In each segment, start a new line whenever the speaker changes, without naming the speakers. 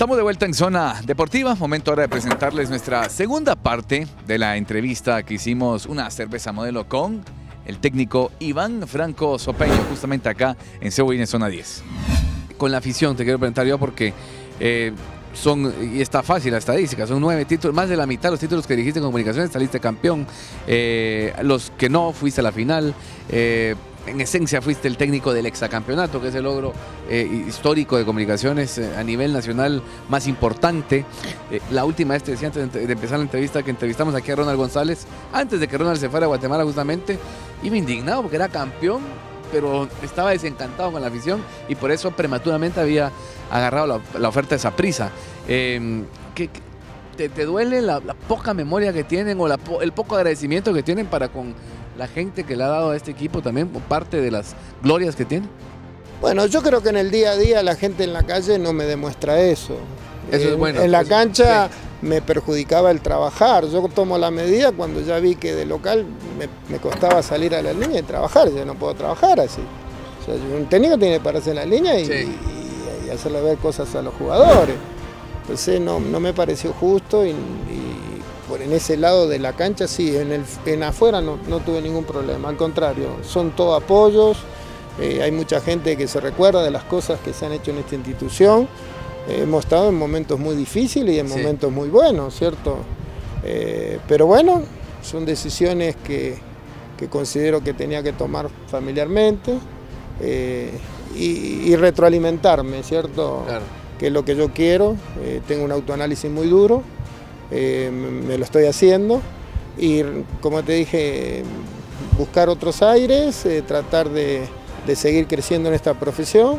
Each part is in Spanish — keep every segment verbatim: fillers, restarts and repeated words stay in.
Estamos de vuelta en Zona Deportiva, momento ahora de presentarles nuestra segunda parte de la entrevista que hicimos, una cerveza modelo con el técnico Iván Franco Sopeño, justamente acá en C W I en Zona diez. Con la afición te quiero preguntar yo porque eh, son, y está fácil la estadística, son nueve títulos, más de la mitad de los títulos que dirigiste en Comunicaciones, saliste campeón, eh, los que no, fuiste a la final, eh, en esencia fuiste el técnico del hexacampeonato, que es el logro eh, histórico de Comunicaciones eh, a nivel nacional más importante. Eh, la última vez te decía antes de, de empezar la entrevista que entrevistamos aquí a Ronald González, antes de que Ronald se fuera a Guatemala justamente, iba indignado porque era campeón, pero estaba desencantado con la afición y por eso prematuramente había agarrado la, la oferta de Saprissa. Eh, ¿qué, te, ¿Te duele la, la poca memoria que tienen o la, el poco agradecimiento que tienen para con la gente que le ha dado a este equipo también, parte de las glorias que tiene?
Bueno, yo creo que en el día a día la gente en la calle no me demuestra eso.
Eso
en,
es bueno.
En la
Eso,
cancha
sí.
Me perjudicaba el trabajar. Yo tomo la medida cuando ya vi que de local me, me costaba salir a la línea y trabajar. Yo no puedo trabajar así. O sea, un técnico tiene que pararse en la línea y,
sí.
y, y hacerle ver cosas a los jugadores. Entonces no, no me pareció justo y, y por en ese lado de la cancha sí, en, el, en afuera no, no tuve ningún problema. Al contrario, son todos apoyos. Eh, hay mucha gente que se recuerda de las cosas que se han hecho en esta institución. Eh, hemos estado en momentos muy difíciles y en sí. momentos muy buenos, ¿cierto? Eh, pero bueno, son decisiones que, que considero que tenía que tomar familiarmente eh, y, y retroalimentarme, ¿cierto? Claro. Que es lo que yo quiero. Eh, tengo un autoanálisis muy duro, eh, me lo estoy haciendo y, como te dije, buscar otros aires, eh, tratar de, de seguir creciendo en esta profesión,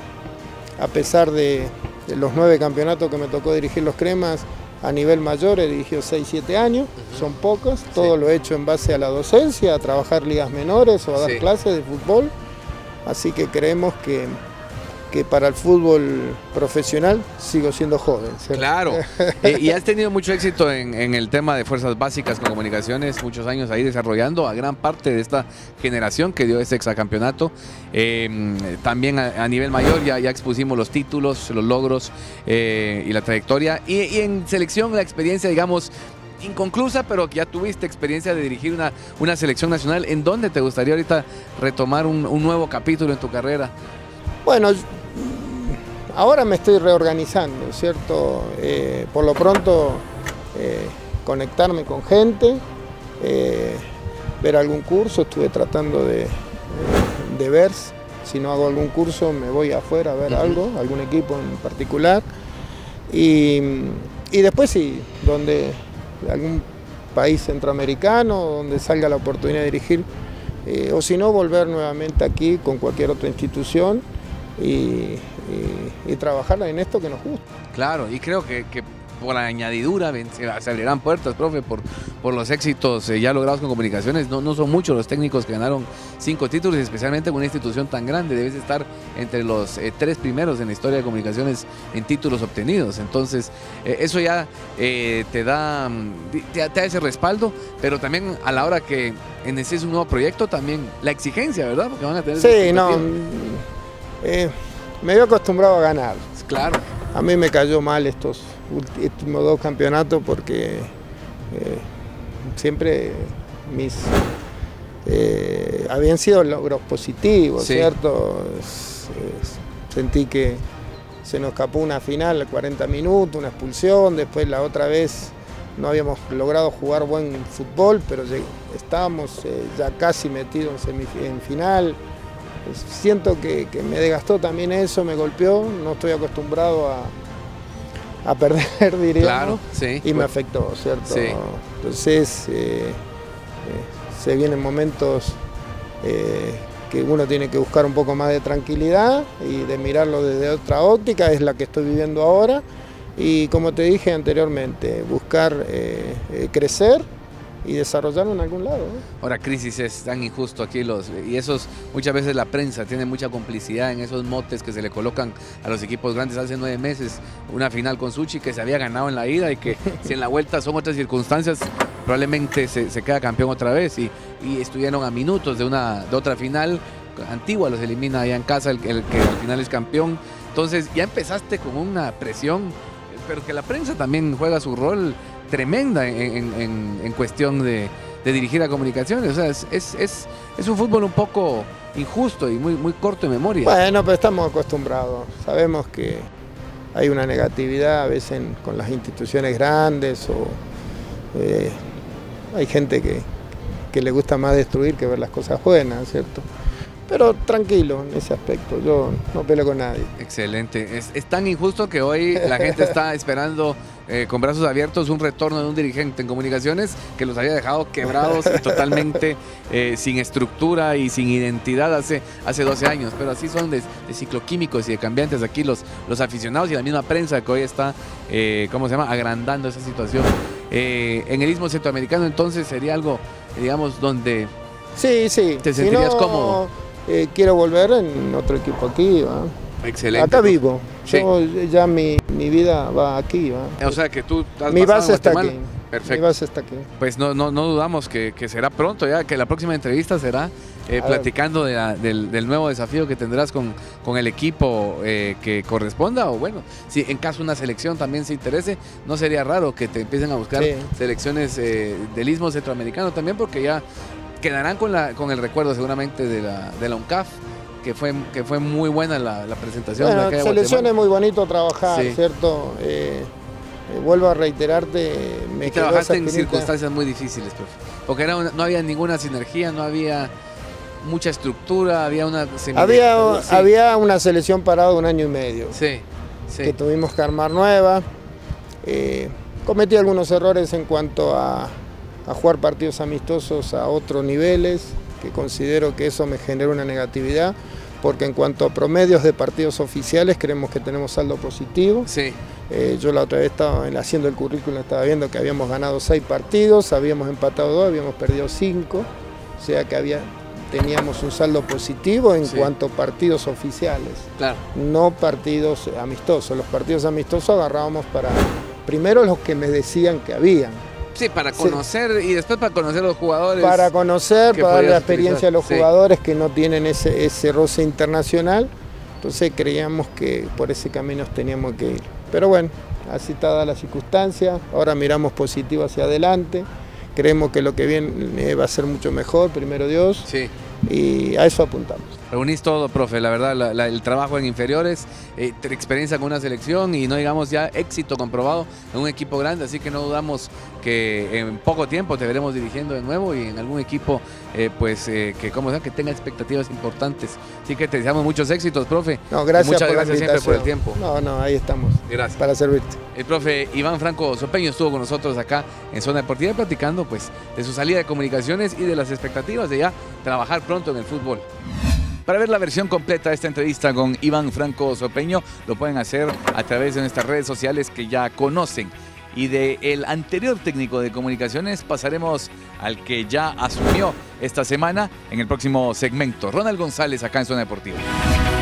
a pesar de de los nueve campeonatos que me tocó dirigir los Cremas a nivel mayor, he dirigido seis, siete años, uh-huh. son pocos, todo sí. lo he hecho en base a la docencia, a trabajar ligas menores o a dar sí. clases de fútbol, así que creemos que, que para el fútbol profesional sigo siendo joven, ¿cierto?
Claro, eh, y has tenido mucho éxito en, en el tema de fuerzas básicas con Comunicaciones, muchos años ahí desarrollando a gran parte de esta generación que dio ese hexacampeonato. Eh, también a, a nivel mayor ya, ya expusimos los títulos, los logros eh, y la trayectoria, y, y en selección la experiencia, digamos, inconclusa, pero que ya tuviste experiencia de dirigir una, una selección nacional. ¿En dónde te gustaría ahorita retomar un, un nuevo capítulo en tu carrera?
Bueno, ahora me estoy reorganizando, ¿cierto? Eh, por lo pronto, eh, conectarme con gente, eh, ver algún curso, estuve tratando de, de ver, si no hago algún curso me voy afuera a ver uh-huh. algo, algún equipo en particular, y, y después sí, donde algún país centroamericano, donde salga la oportunidad de dirigir, eh, o si no, volver nuevamente aquí con cualquier otra institución, Y, y, y trabajar en esto que nos gusta.
Claro, y creo que, que por la añadidura se abrirán puertas, profe, por, por los éxitos eh, ya logrados con Comunicaciones. No, no son muchos los técnicos que ganaron cinco títulos, especialmente con una institución tan grande. Debes estar entre los eh, tres primeros en la historia de Comunicaciones en títulos obtenidos. Entonces, eh, eso ya eh, te, da, te, te da ese respaldo, pero también a la hora que inicies un nuevo proyecto, también la exigencia, ¿verdad? Porque van a tener
sí, no... Eh, me había acostumbrado a ganar.
Claro.
A mí me cayó mal estos últimos dos campeonatos porque eh, siempre mis eh, habían sido logros positivos, sí. ¿cierto? Es, es, sentí que se nos escapó una final, cuarenta minutos, una expulsión, después la otra vez no habíamos logrado jugar buen fútbol, pero estábamos eh, ya casi metidos en, en final. Siento que, que me desgastó también eso, me golpeó, no estoy acostumbrado a, a perder, diríamos,
claro, sí,
y
pues,
me afectó, ¿cierto?
Sí.
Entonces, eh, eh, se vienen momentos eh, que uno tiene que buscar un poco más de tranquilidad y de mirarlo desde otra óptica, es la que estoy viviendo ahora, y como te dije anteriormente, buscar eh, eh, crecer y desarrollarlo en algún lado, ¿eh?
Ahora, crisis es tan injusto aquí, los y esos muchas veces la prensa tiene mucha complicidad en esos motes que se le colocan a los equipos grandes. Hace nueve meses una final con Suchi que se había ganado en la ida y que si en la vuelta son otras circunstancias probablemente se, se queda campeón otra vez, y, y estuvieron a minutos de, una, de otra final Antigua, los elimina allá en casa el, el que al final es campeón. Entonces ya empezaste con una presión pero que la prensa también juega su rol tremenda en, en, en, en cuestión de, de dirigir a comunicaciones. O sea, es, es, es, es un fútbol un poco injusto y muy, muy corto de memoria.
Bueno, pero estamos acostumbrados. Sabemos que hay una negatividad a veces en, con las instituciones grandes o eh, hay gente que, que le gusta más destruir que ver las cosas buenas, ¿cierto? Pero tranquilo en ese aspecto, yo no peleo con nadie.
Excelente. Es, es tan injusto que hoy la gente está esperando eh, con brazos abiertos un retorno de un dirigente en comunicaciones que los había dejado quebrados y totalmente eh, sin estructura y sin identidad hace, hace doce años. Pero así son de, de cicloquímicos y de cambiantes aquí los, los aficionados y la misma prensa que hoy está, eh, ¿cómo se llama?, agrandando esa situación. Eh, en el Istmo Centroamericano entonces sería algo, digamos, donde
sí, sí.
te sentirías
si no,
cómodo.
Eh, quiero volver en otro equipo aquí, ¿va?
Excelente.
Acá vivo.
Sí.
Yo, ya mi, mi vida va aquí, ¿va?
O sea que tú has
mi
pasado
base
en
está
Guatemala.
aquí.
Perfecto.
Mi base está aquí.
Pues no, no, no dudamos que, que será pronto ya, que la próxima entrevista será eh, platicando de la, del, del nuevo desafío que tendrás con, con el equipo eh, que corresponda, o bueno, si en caso una selección también se interese, no sería raro que te empiecen a buscar
Sí.
selecciones eh, del Istmo Centroamericano también, porque ya quedarán con, la, con el recuerdo seguramente de la, de la UNCAF, que fue, que fue muy buena la, la presentación.
Bueno,
de acá de
selección
Guatemala.
es muy bonito trabajar,
Sí.
¿cierto? Eh, eh, vuelvo a reiterarte, me
Y
quedó
trabajaste
esa
en
espinita.
circunstancias muy difíciles, profe. Porque era una- no había ninguna sinergia, no había mucha estructura, había una...
Había,
sí.
había una selección parada un año y medio,
Sí, sí.
que tuvimos que armar nueva. Eh, cometí algunos errores en cuanto a, a jugar partidos amistosos a otros niveles, que considero que eso me genera una negatividad, porque en cuanto a promedios de partidos oficiales creemos que tenemos saldo positivo.
Sí,
Eh, yo la otra vez estaba en- haciendo el currículum, estaba viendo que habíamos ganado seis partidos, habíamos empatado dos, habíamos perdido cinco, o sea que había, teníamos un saldo positivo en
Sí.
cuanto a partidos oficiales,
claro.
no partidos amistosos. Los partidos amistosos agarrábamos para, primero los que me decían que habían,
Sí, para
Sí.
conocer y después para conocer a los jugadores.
para conocer,
que
para darle la
podías
experiencia a los
utilizar, sí.
jugadores que no tienen ese, ese roce internacional. Entonces creíamos que por ese camino teníamos que ir. Pero bueno, así está dada la circunstancia. Ahora miramos positivo hacia adelante. Creemos que lo que viene va a ser mucho mejor, primero Dios.
Sí.
Y a eso apuntamos.
Reunís todo, profe, la verdad, la- la- el trabajo en inferiores, eh, te- experiencia con una selección y no digamos ya éxito comprobado en un equipo grande, así que no dudamos que en poco tiempo te veremos dirigiendo de nuevo y en algún equipo eh, pues eh, que como sea, que tenga expectativas importantes. Así que te deseamos muchos éxitos, profe.
No, gracias
Muchas
por la
gracias siempre por el
invitación.
tiempo.
No, no, ahí estamos.
Gracias.
Para servirte.
El profe Iván Franco Sopeño estuvo con nosotros acá en Zona Deportiva platicando pues de su salida de comunicaciones y de las expectativas de ya trabajar pronto en el fútbol. Para ver la versión completa de esta entrevista con Iván Franco Sopeño, lo pueden hacer a través de nuestras redes sociales que ya conocen. Y del anterior técnico de comunicaciones pasaremos al que ya asumió esta semana en el próximo segmento. Ronald González acá en Zona Deportiva.